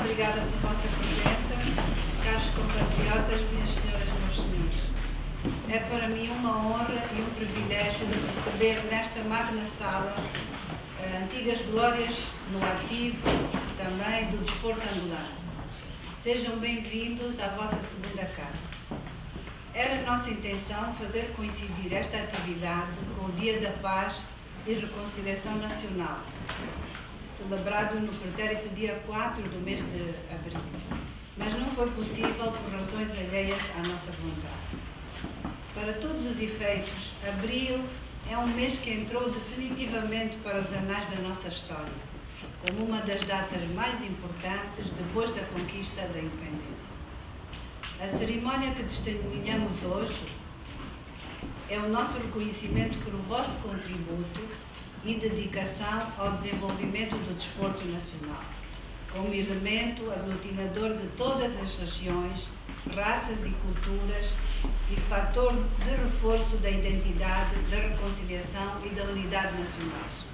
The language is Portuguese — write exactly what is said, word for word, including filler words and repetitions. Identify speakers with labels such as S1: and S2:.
S1: obrigada pela vossa presença, caros compatriotas, minhas senhoras e meus senhores. É para mim uma honra e um privilégio de receber nesta magna sala uh, antigas glórias no ativo também do desporto angolano. Sejam bem-vindos à vossa segunda casa. Era nossa intenção fazer coincidir esta atividade com o Dia da Paz e Reconciliação Nacional, celebrado no pretérito dia quatro do mês de abril, mas não foi possível por razões alheias à nossa vontade. Para todos os efeitos, abril é um mês que entrou definitivamente para os anais da nossa história, como uma das datas mais importantes depois da conquista da independência. A cerimónia que testemunhamos hoje é o nosso reconhecimento pelo vosso contributo e dedicação ao desenvolvimento do desporto nacional, como elemento aglutinador de todas as regiões, raças e culturas e fator de reforço da identidade, da reconciliação e da unidade nacionais.